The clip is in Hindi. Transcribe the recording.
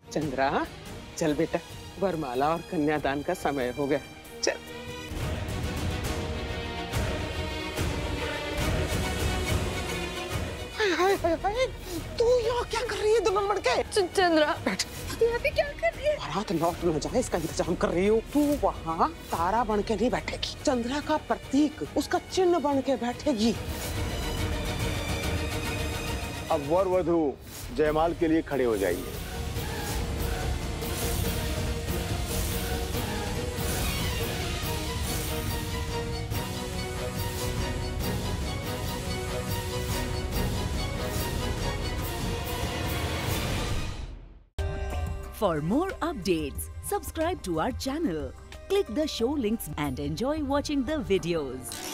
चंद्रा चल बेटा, वरमाला और कन्यादान का समय हो गया, चल। हाय हाय हाय, तू यहाँ क्या कर रही है दुल्हन बन के? चंद्रा बैठ। यहाँ पे क्या कर रही है? बारात लौट न जाए इसका इंतजाम कर रही हूँ। तू वहाँ तारा बन के नहीं बैठेगी, चंद्रा का प्रतीक, उसका चिन्ह बन के बैठेगी। अब वर वधू जयमाल के लिए खड़े हो जाइए। For more updates, subscribe to our channel, click the show links and enjoy watching the videos.